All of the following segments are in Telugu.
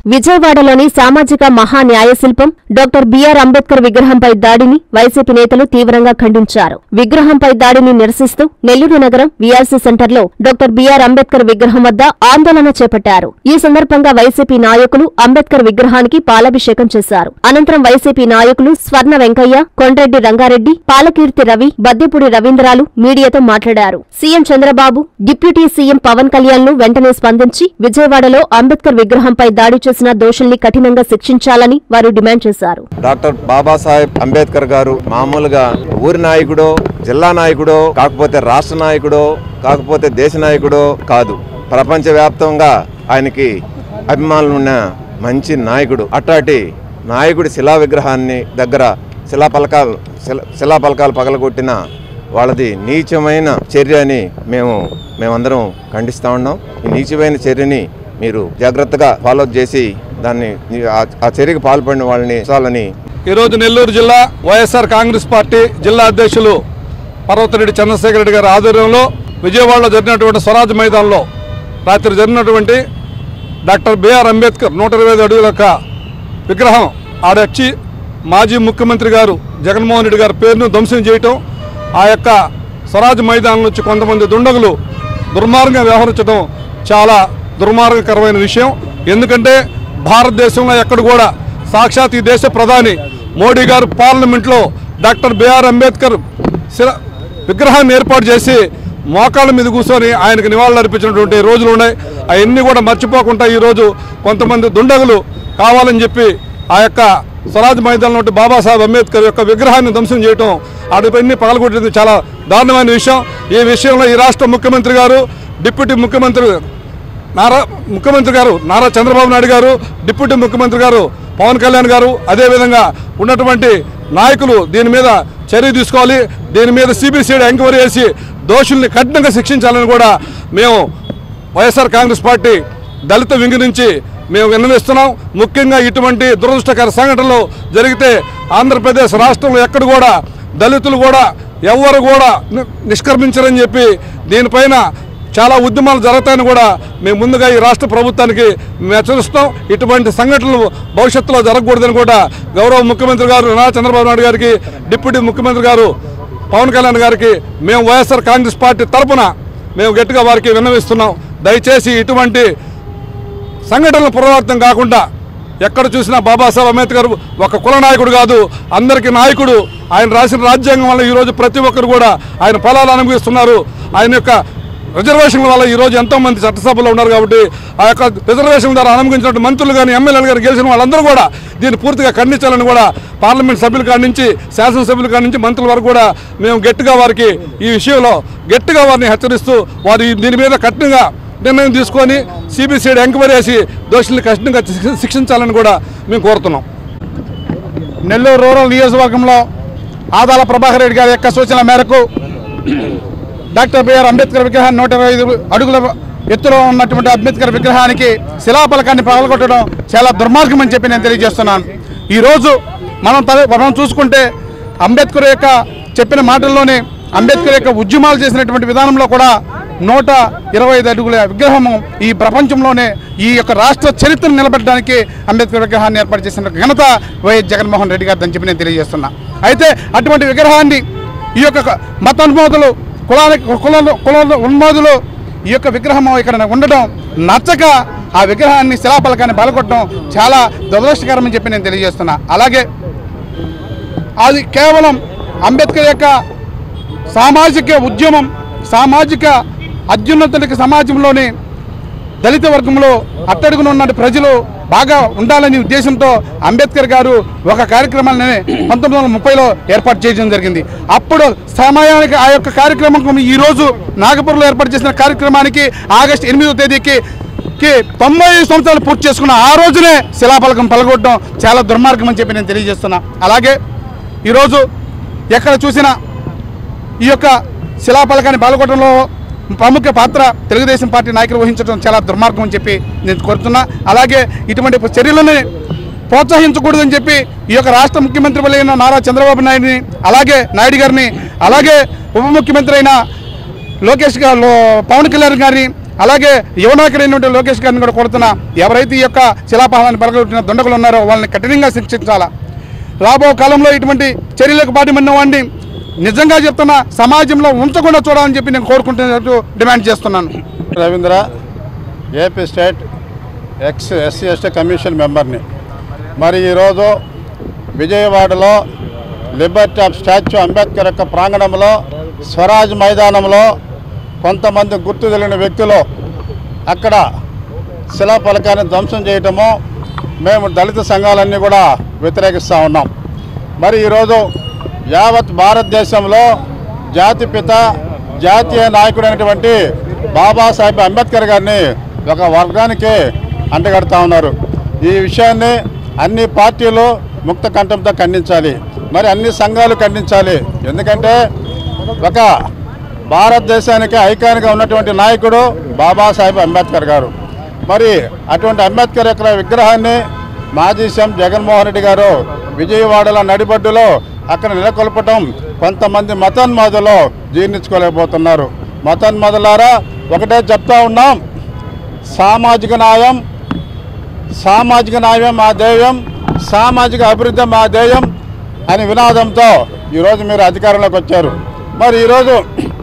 విజయవాడలోని సామాజిక మహా న్యాయశిల్పం డాక్టర్ బిఆర్ అంబేద్కర్ విగ్రహంపై దాడిని వైసీపీ నేతలు తీవ్రంగా ఖండించారు. విగ్రహంపై దాడిని నిరసిస్తూ నెల్లూరు నగరం వీఆర్సీ సెంటర్లో డాక్టర్ బిఆర్ అంబేద్కర్ విగ్రహం వద్ద ఆందోళన చేపట్టారు. ఈ సందర్భంగా వైసీపీ నాయకులు అంబేద్కర్ విగ్రహానికి పాలాభిషేకం చేశారు. అనంతరం వైసీపీ నాయకులు స్వర్ణ వెంకయ్య, కొండ్రెడ్డి రంగారెడ్డి, పాలకీర్తి రవి, బద్దెపూడి రవీంద్రాలు మీడియాతో మాట్లాడారు. CM Chandrababu, deputy CM Pavan కళ్యాణ్లు వెంటనే స్పందించి విజయవాడలో అంబేద్కర్ విగ్రహంపై దాడి చేసిన దోషుల్ని కఠినంగా శిక్షించాలని వారు డిమాండ్ చేశారు. డాక్టర్ బాబాసాహెబ్ అంబేద్కర్ గారు మామూలుగా ఊరి నాయకుడో, జిల్లా నాయకుడో, కాకపోతే రాష్ట్ర నాయకుడో, కాకపోతే దేశ నాయకుడో కాదు. ప్రపంచవ్యాప్తంగా ఆయనకి అభిమానులు ఉన్న మంచి నాయకుడు. అట్లాంటి నాయకుడి శిలా విగ్రహాన్ని దగ్గర శిలాపలకాలు పగలగొట్టిన వాళ్ళది నీచమైన చర్య అని మేమందరం ఖండిస్తా ఉన్నాం. ఈ నీచమైన చర్యని మీరు జాగ్రత్తగా ఫాలో చేసి దాన్ని ఆ చర్యకు పాల్పడిన వాళ్ళని చాలని ఈరోజు నెల్లూరు జిల్లా వైఎస్ఆర్ కాంగ్రెస్ పార్టీ జిల్లా అధ్యక్షులు పర్వతరెడ్డి చంద్రశేఖర్ రెడ్డి గారి ఆధ్వర్యంలో విజయవాడలో జరిగినటువంటి స్వరాజ్ మైదానంలో రాత్రి జరిగినటువంటి డాక్టర్ బిఆర్ అంబేద్కర్ 125 అడుగుల యొక్క విగ్రహం ఆడొచ్చి మాజీ ముఖ్యమంత్రి గారు జగన్మోహన్ రెడ్డి గారి పేరును ధ్వంసం చేయటం, ఆ యొక్క స్వరాజ్ మైదానం నుంచి కొంతమంది దుండగులు దుర్మార్గంగా వ్యవహరించడం చాలా దుర్మార్గకరమైన విషయం. ఎందుకంటే భారతదేశంలో ఎక్కడ కూడా సాక్షాత్ ఈ దేశ ప్రధాని మోడీ గారు పార్లమెంట్లో డాక్టర్ బిఆర్ అంబేద్కర్ విగ్రహాన్ని ఏర్పాటు చేసి మోకాళ్ళ మీద కూర్చొని ఆయనకు నివాళులు అర్పించినటువంటి రోజులు ఉన్నాయి. అవన్నీ కూడా మర్చిపోకుండా ఈరోజు కొంతమంది దుండగులు కావాలని చెప్పి ఆ యొక్క స్వరాజ్ మైదానంలో బాబాసాహెబ్ అంబేద్కర్ యొక్క విగ్రహాన్ని ధ్వంసం చేయటం, అటుపైన పగలగొట్టేది చాలా దారుణమైన విషయం. ఈ విషయంలో ఈ రాష్ట్ర ముఖ్యమంత్రి గారు, డిప్యూటీ ముఖ్యమంత్రి గారు నారా చంద్రబాబు నాయుడు గారు, డిప్యూటీ ముఖ్యమంత్రి గారు పవన్ కళ్యాణ్ గారు, అదేవిధంగా ఉన్నటువంటి నాయకులు దీని మీద చర్య తీసుకోవాలి. దీని మీద సిబిసిఐడి ఎంక్వైరీ చేసి దోషుల్ని కఠినంగా శిక్షించాలని కూడా మేము వైఎస్ఆర్ కాంగ్రెస్ పార్టీ దళిత వింగ్ నుంచి మేము విన్నవిస్తున్నాం. ముఖ్యంగా ఇటువంటి దురదృష్టకర సంఘటనలు జరిగితే ఆంధ్రప్రదేశ్ రాష్ట్రంలో ఎక్కడ కూడా దళితులు కూడా ఎవరు కూడా నిష్క్రమించరని చెప్పి దీనిపైన చాలా ఉద్యమాలు జరుగుతాయని కూడా మేము ముందుగా ఈ రాష్ట్ర ప్రభుత్వానికి హెచ్చరిస్తాం. ఇటువంటి సంఘటనలు భవిష్యత్తులో జరగకూడదని కూడా గౌరవ ముఖ్యమంత్రి గారు నారా చంద్రబాబు నాయుడు గారికి, డిప్యూటీ ముఖ్యమంత్రి గారు పవన్ కళ్యాణ్ గారికి మేము వైఎస్ఆర్ కాంగ్రెస్ పార్టీ తరఫున మేము గట్టిగా వారికి విన్నవిస్తున్నాం. దయచేసి ఇటువంటి సంఘటనలు పునరావృతం కాకుండా ఎక్కడ చూసినా బాబాసాహెబ్ అంబేద్కర్ ఒక కుల నాయకుడు కాదు, అందరికీ నాయకుడు. ఆయన రాసిన రాజ్యాంగం వల్ల ఈరోజు ప్రతి ఒక్కరు కూడా ఆయన ఫలాలు అనుభవిస్తున్నారు. ఆయన యొక్క రిజర్వేషన్ల వల్ల ఈరోజు ఎంతోమంది చట్టసభలో ఉన్నారు. కాబట్టి ఆ యొక్క రిజర్వేషన్ ద్వారా అనుభవించినటువంటి మంత్రులు కానీ, ఎమ్మెల్యేలు కానీ, గెలిచిన వాళ్ళందరూ కూడా దీన్ని పూర్తిగా ఖండించాలని కూడా పార్లమెంట్ సభ్యుల కాడి నుంచి, శాసనసభ్యుల కాడి నుంచి మంత్రుల వరకు కూడా మేము గట్టిగా వారికి ఈ విషయంలో గట్టిగా వారిని హెచ్చరిస్తూ వారి దీని మీద కఠినంగా నిర్ణయం తీసుకొని సిబిసిఐడి ఎంక్వైరీ చేసి దోషుల్ని కఠినంగా శిక్షించాలని కూడా మేము కోరుతున్నాం. నెల్లూరు రూరల్ నియోజకవర్గంలో ఆదాల ప్రభాకర్ రెడ్డి గారి యొక్క సూచనల మేరకు డాక్టర్ బిఆర్ అంబేద్కర్ విగ్రహాన్ని 125 అడుగుల ఎత్తులో ఉన్నటువంటి అంబేద్కర్ విగ్రహానికి శిలాఫలకాన్ని పగలగొట్టడం చాలా దుర్మార్గం అని చెప్పి నేను తెలియజేస్తున్నాను. ఈరోజు మనం చూసుకుంటే అంబేద్కర్ యొక్క చెప్పిన మాటల్లోనే అంబేద్కర్ యొక్క ఉద్యమాలు చేసినటువంటి విధానంలో కూడా 125 అడుగుల విగ్రహము ఈ ప్రపంచంలోనే ఈ యొక్క రాష్ట్ర చరిత్రను నిలబెట్టడానికి అంబేద్కర్ విగ్రహాన్ని ఏర్పాటు చేసిన ఘనత వైఎస్ జగన్మోహన్ రెడ్డి గారు అని చెప్పి నేను తెలియజేస్తున్నా. అయితే అటువంటి విగ్రహాన్ని ఈ యొక్క మతోన్మాదులు, కుల ఉన్మాదులు ఈ యొక్క విగ్రహం ఇక్కడ ఉండడం నచ్చక ఆ విగ్రహాన్ని శిలాఫలకాన్ని బలకొట్టడం చాలా దురదృష్టకరం అని చెప్పి నేను తెలియజేస్తున్నా. అలాగే అది కేవలం అంబేద్కర్ యొక్క సామాజిక ఉద్యమం, సామాజిక అత్యున్నతులకి సమాజంలోని దళిత వర్గంలో అట్టడుగున ఉన్న ప్రజలు బాగా ఉండాలనే ఉద్దేశంతో అంబేద్కర్ గారు ఒక కార్యక్రమాన్ని 1930లో ఏర్పాటు చేయడం జరిగింది. అప్పుడు సమయానికి ఆ యొక్క కార్యక్రమం ఈరోజు నాగపూర్లో ఏర్పాటు చేసిన కార్యక్రమానికి ఆగస్టు 8వ తేదీకి 90 సంవత్సరాలు పూర్తి చేసుకున్న ఆ రోజునే శిలాఫలకం పలగొట్టడం చాలా దుర్మార్గం అని చెప్పి నేను తెలియజేస్తున్నా. అలాగే ఈరోజు ఎక్కడ చూసినా ఈ యొక్క శిలాఫలకాన్ని పలగొట్టడంలో ప్రముఖ పాత్ర తెలుగుదేశం పార్టీ నాయకులు వహించడం చాలా దుర్మార్గం అని చెప్పి నేను కోరుతున్నా. అలాగే ఇటువంటి చర్యలను ప్రోత్సహించకూడదని చెప్పి ఈ యొక్క రాష్ట్ర ముఖ్యమంత్రి అయిన నారా చంద్రబాబు నాయుడిని, అలాగే నాయుడు గారిని, అలాగే ఉప ముఖ్యమంత్రి అయిన లోకేష్ గారు, పవన్ కళ్యాణ్ గారిని, అలాగే యువనాయకుడైనటువంటి లోకేష్ గారిని కూడా కోరుతున్నా, ఎవరైతే ఈ యొక్క శిలాపలకాన్ని పలకొట్టిన దుండగులు ఉన్నారో వాళ్ళని కఠినంగా శిక్షించాలా. రాబో కాలంలో ఇటువంటి చర్యలకు పాటుపడిన వాడిని నిజంగా చెప్తున్నా సమాజంలో ఉంచకుండా చూడాలని చెప్పి నేను కోరుకుంటున్నట్టు డిమాండ్ చేస్తున్నాను. Ravindra, AP state SC ST commission మెంబర్ని. మరి ఈరోజు విజయవాడలో లిబర్టీ ఆఫ్ స్టాచ్యూ అంబేద్కర్ యొక్క ప్రాంగణంలో స్వరాజ్ మైదానంలో కొంతమంది గుర్తు తెలియని వ్యక్తులు అక్కడ శిలాఫలకాన్ని ధ్వంసం చేయటము మేము దళిత సంఘాలన్నీ కూడా వ్యతిరేకిస్తూ ఉన్నాం. మరి ఈరోజు యావత్ భారతదేశంలో జాతిపిత జాతీయ నాయకుడైనటువంటి బాబాసాహెబ్ అంబేద్కర్ గారిని ఒక వర్గానికి అంటగడతా ఉన్నారు. ఈ విషయాన్ని అన్ని పార్టీలు ముక్త కంఠంతో ఖండించాలి, మరి అన్ని సంఘాలు ఖండించాలి. ఎందుకంటే ఒక భారతదేశానికి ఐకాన్గా ఉన్నటువంటి నాయకుడు బాబాసాహెబ్ అంబేద్కర్ గారు. మరి అటువంటి అంబేద్కర్ యొక్క విగ్రహాన్ని మాజీ సీఎం జగన్మోహన్ రెడ్డి గారు విజయవాడలో నడిబడ్డులో అక్కడ నెలకొల్పటం కొంతమంది మతోన్మాదులు జీర్ణించుకోలేకపోతున్నారు. మతోన్మాదులారా ఒకటే చెప్తా ఉన్నాం, సామాజిక న్యాయం మా ధ్యేయం, సామాజిక అభివృద్ధి మా ధ్యేయం అని వినాదంతో ఈరోజు మీరు అధికారంలోకి వచ్చారు. మరి ఈరోజు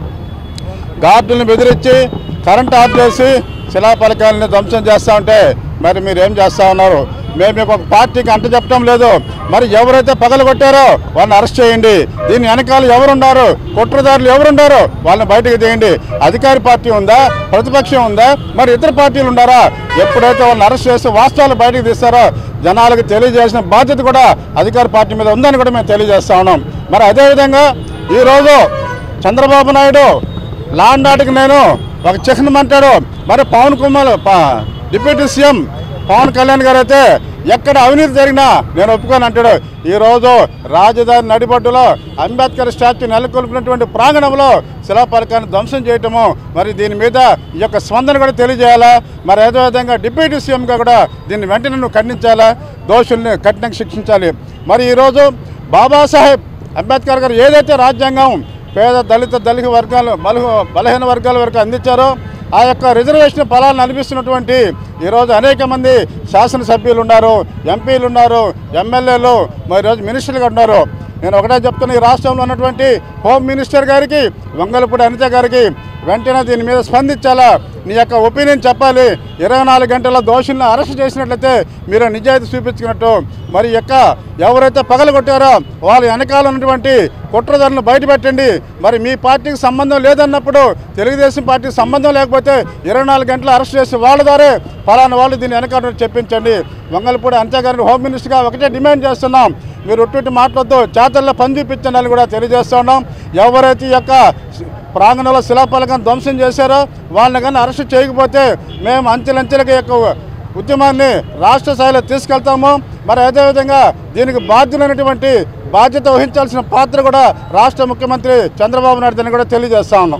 గార్డులను బెదిరించి కరెంట్ ఆఫ్ చేసి శిలాఫలకాలని ధ్వంసం చేస్తూ ఉంటే మరి మీరు ఏం చేస్తూ ఉన్నారు? మేము మీకు ఒక పార్టీకి అంట చెప్పడం లేదు. మరి ఎవరైతే పగలగొట్టారో వాళ్ళని అరెస్ట్ చేయండి. దీని వెనకాల ఎవరున్నారు, కుట్రదారులు ఎవరున్నారో వాళ్ళని బయటకు తీయండి. అధికార పార్టీ ఉందా, ప్రతిపక్షం ఉందా, మరి ఇతర పార్టీలు ఉన్నారా? ఎప్పుడైతే వాళ్ళని అరెస్ట్ చేసి వాస్తవాలు బయటకు తీస్తారో జనాలకు తెలియజేసిన బాధ్యత కూడా అధికార పార్టీ మీద ఉందని కూడా మేము తెలియజేస్తా ఉన్నాం. మరి అదేవిధంగా ఈరోజు చంద్రబాబు నాయుడు లాండ్ ఆర్డర్కి నేను ఒక చిహ్నం అంటాడు. మరి పవన్ కుమార్ డిప్యూటీ సీఎం పవన్ కళ్యాణ్ గారు అయితే ఎక్కడ అవినీతి జరిగినా నేను ఒప్పుకొని అంటాడు. ఈరోజు రాజధాని నడిబడ్డులో అంబేద్కర్ స్టాచ్యూ నెలకొల్పినటువంటి ప్రాంగణంలో శిలాఫలకాన్ని ధ్వంసం చేయటము, మరి దీని మీద ఈ యొక్క స్పందన కూడా తెలియజేయాలా. మరి అదేవిధంగా డిప్యూటీ సీఎంగా కూడా దీన్ని వెంటనే నువ్వు ఖండించాలా, దోషుల్ని కఠినంగా శిక్షించాలి. మరి ఈరోజు బాబాసాహెబ్ అంబేద్కర్ గారు ఏదైతే రాజ్యాంగం పేద దళిత వర్గాలు బలహీన వర్గాల వరకు అందించారో ఆ యొక్క రిజర్వేషన్ ఫలాలను అనిపిస్తున్నటువంటి ఈరోజు అనేక మంది శాసనసభ్యులు ఉన్నారు, ఎంపీలు ఉన్నారు, ఎమ్మెల్యేలు, మరి ఈరోజు మినిస్టర్లుగా ఉన్నారు. నేను ఒకటే చెప్తున్నా, ఈ రాష్ట్రంలో ఉన్నటువంటి హోమ్ మినిస్టర్ గారికి, వంగలపూడి అనిత గారికి వెంటనే దీని మీద స్పందించాలా, నీ యొక్క ఒపీనియన్ చెప్పాలి. 24 గంటల దోషులను అరెస్ట్ చేసినట్లయితే మీరు నిజాయితీ చూపించుకున్నట్టు. మరి యొక్క ఎవరైతే పగలగొట్టారో వాళ్ళ వెనకాల ఉన్నటువంటి కుట్రదారులను బయటపెట్టండి. మరి మీ పార్టీకి సంబంధం లేదన్నప్పుడు, తెలుగుదేశం పార్టీకి సంబంధం లేకపోతే 24 గంటలు అరెస్ట్ చేసి వాళ్ళ ద్వారా ఫలానా వాళ్ళు దీన్ని వెనకాల చెప్పించండి. వంగలపూడి అనిత గారిని హోమ్ మినిస్టర్గా ఒకటే డిమాండ్ చేస్తున్నాం, మీరు ఒట్టి మాట్లాడుతూ చేతల్లో పని చూపించండి అని కూడా తెలియజేస్తున్నాం. ఎవరైతే ఈ యొక్క ప్రాంగణంలో శిలాఫలకాన్ని ధ్వంసం చేశారో వాళ్ళని కానీ అరెస్ట్ చేయకపోతే మేము అంచెలంచెలుగా యొక్క ఉద్యమాన్ని రాష్ట్ర స్థాయిలో తీసుకెళ్తాము. మరి అదేవిధంగా దీనికి బాధ్యులైనటువంటి బాధ్యత వహించాల్సిన పాత్ర కూడా రాష్ట్ర ముఖ్యమంత్రి చంద్రబాబు నాయుడు కూడా తెలియజేస్తా ఉన్నాం.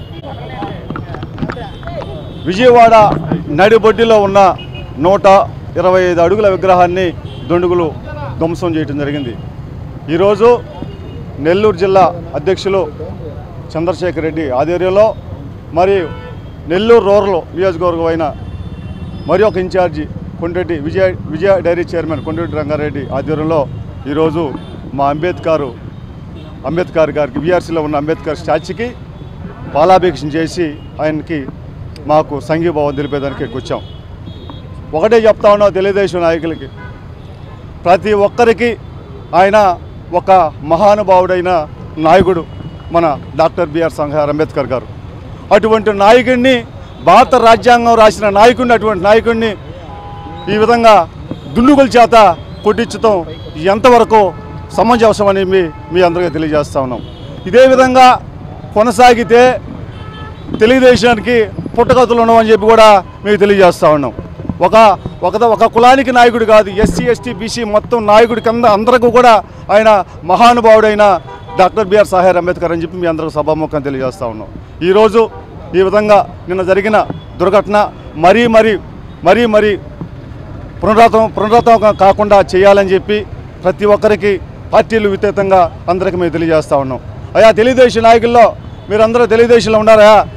విజయవాడ నడిబొడ్డిలో ఉన్న 125 అడుగుల విగ్రహాన్ని దుండగులు ధ్వంసం చేయడం జరిగింది. ఈరోజు నెల్లూరు జిల్లా అధ్యక్షులు చంద్రశేఖర్ రెడ్డి ఆధ్వర్యంలో, మరియు నెల్లూరు రూరల్ నియోజకవర్గం అయిన మరి ఒక incharge Kondareddy Vijaya dairy chairman Kondareddy Rangareddy ఆధ్వర్యంలో ఈరోజు మా అంబేద్కర్ గారికి వీఆర్సీలో ఉన్న అంబేద్కర్ స్టాచ్యూకి పాలాభిషేకం చేసి ఆయనకి మాకు సంఘీభావం తెలిపేదానికి వచ్చాం. ఒకటే చెప్తా ఉన్నాం తెలుగుదేశం నాయకులకి, ప్రతి ఒక్కరికి ఆయన ఒక మహానుభావుడైన నాయకుడు మన డాక్టర్ బిఆర్ అంబేద్కర్ గారు. అటువంటి నాయకుడిని, భారత రాజ్యాంగం రాసిన నాయకుడిని, అటువంటి నాయకుడిని ఈ విధంగా దుండుగుల చేత కొట్టించడం ఎంతవరకు సమంజసమని మీ అందరికీ తెలియజేస్తా ఉన్నాం. ఇదే విధంగా కొనసాగితే తెలుగుదేశానికి పుట్టగతులు ఉండవని చెప్పి కూడా మీకు తెలియజేస్తూ ఉన్నాం. ఒక కులానికి నాయకుడు కాదు, ఎస్సీ ఎస్టీ బీసీ మొత్తం నాయకుడి కింద అందరికీ కూడా ఆయన మహానుభావుడైన డాక్టర్ బిఆర్ అంబేద్కర్ అని చెప్పి మీ అందరూ సభాముఖం తెలియజేస్తూ ఉన్నాం. ఈరోజు ఈ విధంగా నిన్న జరిగిన దుర్ఘటన మరీ పునరావృతం కాకుండా చేయాలని చెప్పి ప్రతి ఒక్కరికి పార్టీలు అతీతంగా అందరికీ మేము తెలియజేస్తూ ఉన్నాం. అయ్యా తెలుగుదేశం నాయకుల్లో మీరందరూ తెలుగుదేశంలో ఉన్నారా?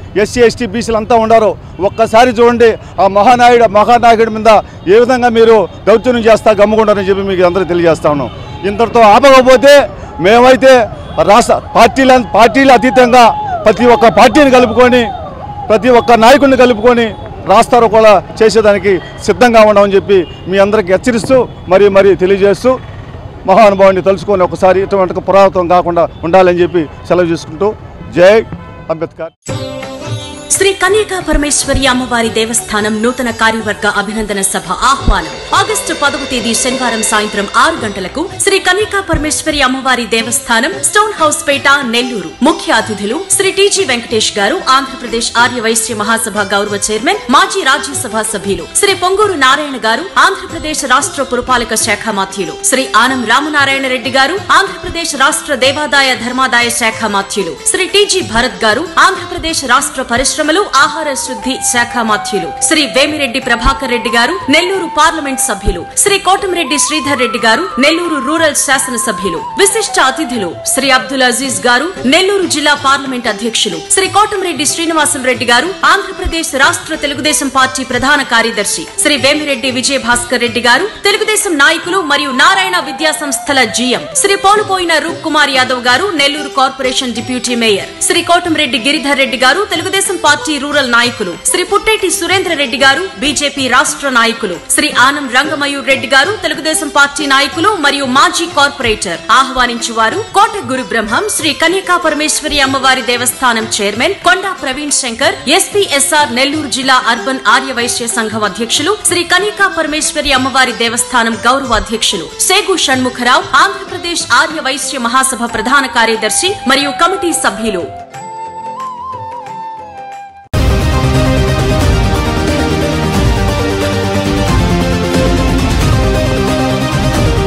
ఎస్సీ ఎస్టీ బీసీలు అంతా ఉన్నారు. ఒక్కసారి చూడండి ఆ మహానాయకుడి మీద ఏ విధంగా మీరు దౌర్జన్యం చేస్తా గమ్ముకుంటారని చెప్పి మీకు అందరికీ తెలియజేస్తా ఉన్నాం. ఇంతటితో ఆపకపోతే మేమైతే రాష్ట్ర పార్టీల అతీతంగా ప్రతి ఒక్క పార్టీని కలుపుకొని ప్రతి ఒక్క నాయకుడిని కలుపుకొని రాస్తారు కూడా చేసేదానికి సిద్ధంగా ఉన్నామని చెప్పి మీ అందరికీ హెచ్చరిస్తూ మరీ తెలియజేస్తూ మహానుభావుని తలుచుకొని ఒకసారి ఇటువంటి పురాతనం కాకుండా ఉండాలని చెప్పి సెలవు చేసుకుంటూ జై అంబేద్కర్. శ్రీ కన్యకా పరమేశ్వరి అమ్మవారి దేవస్థానం నూతన కార్యవర్గ అభినందన సభ ఆహ్వానం. ఆగస్టు 10వ తేదీ శనివారం సాయంత్రం 6 గంటలకు శ్రీ కన్యకా పరమేశ్వరి అమ్మవారి దేవస్థానం స్టోన్ హౌస్ పేట నెల్లూరు. ముఖ్య అతిథులు శ్రీ టీజీ వెంకటేష్ గారు, ఆంధ్రప్రదేశ్ ఆర్యవైశ్య మహాసభ గౌరవ చైర్మన్, మాజీ రాజ్యసభ సభ్యులు శ్రీ పొంగూరు నారాయణ గారు, ఆంధ్రప్రదేశ్ రాష్ట్ర పురపాలక శాఖ మాత్యులు శ్రీ ఆనం రామనారాయణ రెడ్డి గారు, ఆంధ్రప్రదేశ్ రాష్ట్ర దేవాదాయ ధర్మాదాయ శాఖ మాత్యులు శ్రీ టీజీ భరత్ గారు, ఆంధ్రప్రదేశ్ రాష్ట్ర పరిశ్రమలు ఆహార శుద్ధి శాఖ మాత్యులు శ్రీ వేమిరెడ్డి ప్రభాకర్ రెడ్డి గారు, నెల్లూరు పార్లమెంట్ సభ్యులు శ్రీ కోటమిరెడ్డి శ్రీధర్ రెడ్డి గారు, నెల్లూరు రూరల్ శాసన సభ్యులు. విశిష్ట అతిథులు శ్రీ అబ్దుల్ అజీజ్ గారు, నెల్లూరు జిల్లా పార్లమెంట్ అధ్యక్షులు శ్రీ కోటమిరెడ్డి శ్రీనివాసం రెడ్డి గారు, ఆంధ్రప్రదేశ్ రాష్ట్ర తెలుగుదేశం పార్టీ ప్రధాన కార్యదర్శి శ్రీ వేమిరెడ్డి విజయభాస్కర్ రెడ్డి గారు, తెలుగుదేశం నాయకులు మరియు నారాయణ విద్యా సంస్థల జీఎం శ్రీ పోలుపోయిన రూప్ కుమార్ యాదవ్ గారు, Nellore corporation deputy mayor Shri Kotamireddy Giridhar Reddy గారు, తెలుగుదేశం పార్టీ రూరల్ నాయకులు శ్రీ పుట్టేటి సురేంద్ర రెడ్డి గారు, బీజేపీ రాష్ట్ర నాయకులు శ్రీ ఆనం రంగమయూర్ రెడ్డి గారు, తెలుగుదేశం పార్టీ నాయకులు మరియు మాజీ కార్పొరేటర్. ఆహ్వానించువారు కోట గురు బ్రహ్మం శ్రీ కన్యకా పరమేశ్వరి అమ్మవారి దేవస్థానం చైర్మన్ కొండా ప్రవీణ్ శంకర్, ఎస్పీఎస్ఆర్ నెల్లూరు జిల్లా అర్బన్ ఆర్యవైశ్య సంఘం అధ్యక్షులు శ్రీ కన్యకా పరమేశ్వరి అమ్మవారి దేవస్థానం గౌరవ అధ్యక్షులు సేగు షణ్ముఖరావు, ఆంధ్రప్రదేశ్ ఆర్యవైశ్య మహాసభ ప్రధాన కార్యదర్శి మరియు కమిటీ సభ్యులు.